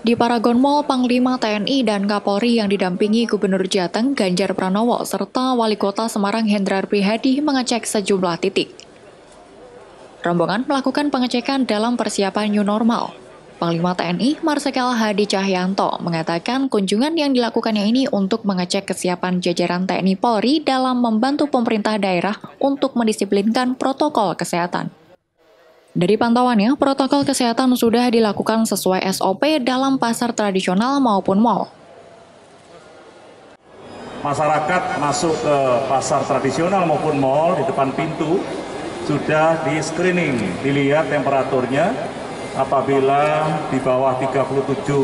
Di Paragon Mall, Panglima TNI dan Kapolri yang didampingi Gubernur Jateng Ganjar Pranowo serta Wali Kota Semarang Hendrar Prihadi mengecek sejumlah titik. Rombongan melakukan pengecekan dalam persiapan new normal. Panglima TNI Marsikal Hadi Cahyanto mengatakan kunjungan yang dilakukannya ini untuk mengecek kesiapan jajaran TNI Polri dalam membantu pemerintah daerah untuk mendisiplinkan protokol kesehatan. Dari pantauannya, protokol kesehatan sudah dilakukan sesuai SOP dalam pasar tradisional maupun mal. Masyarakat masuk ke pasar tradisional maupun mal di depan pintu sudah di screening, dilihat temperaturnya. Apabila di bawah 37,5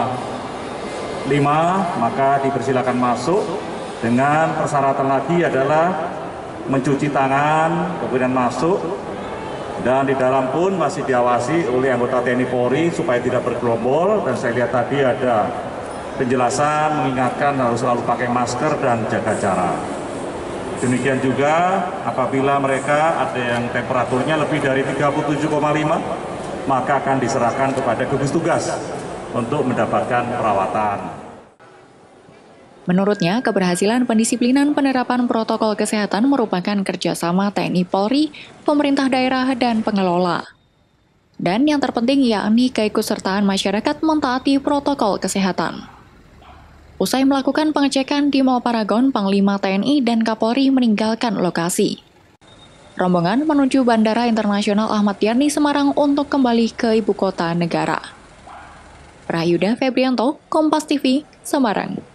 maka dipersilakan masuk. Dengan persyaratan lagi adalah mencuci tangan, kemudian masuk. Dan di dalam pun masih diawasi oleh anggota TNI Polri supaya tidak bergerombol. Dan saya lihat tadi ada penjelasan mengingatkan harus selalu pakai masker dan jaga jarak. Demikian juga apabila mereka ada yang temperaturnya lebih dari 37,5, maka akan diserahkan kepada gugus tugas untuk mendapatkan perawatan. Menurutnya, keberhasilan pendisiplinan penerapan protokol kesehatan merupakan kerjasama TNI Polri, pemerintah daerah, dan pengelola. Dan yang terpenting yakni keikutsertaan masyarakat mentaati protokol kesehatan. Usai melakukan pengecekan di Mall Paragon, Panglima TNI dan Kapolri meninggalkan lokasi. Rombongan menuju Bandara Internasional Ahmad Yani Semarang untuk kembali ke ibu kota negara. Prayudha Febrianto, Kompas TV, Semarang.